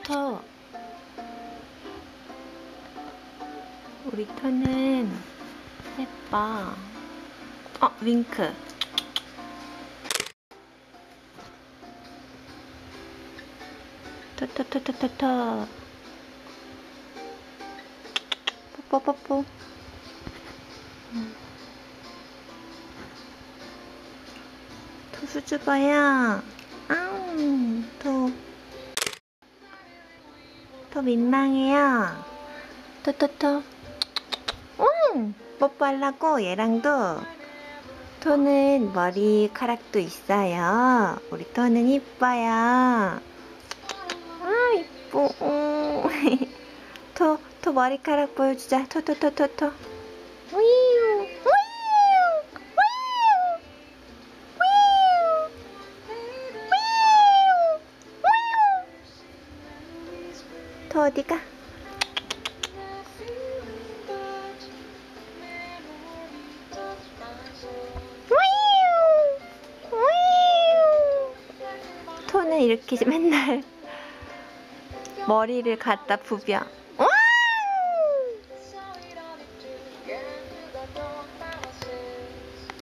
토. 우리 토는 예뻐. 윙크. 토토토토토토. 뽀뽀뽀뽀. 토 수줍어요. 아우, 토 민망해요. 토토토. 뽀뽀하려고 얘랑도. 토는 머리카락도 있어요. 우리 토는 이뻐요. 이뻐. 토 머리카락 보여주자. 토. 토 어디가? 토는 이렇게 맨날 머리를 갖다 부벼.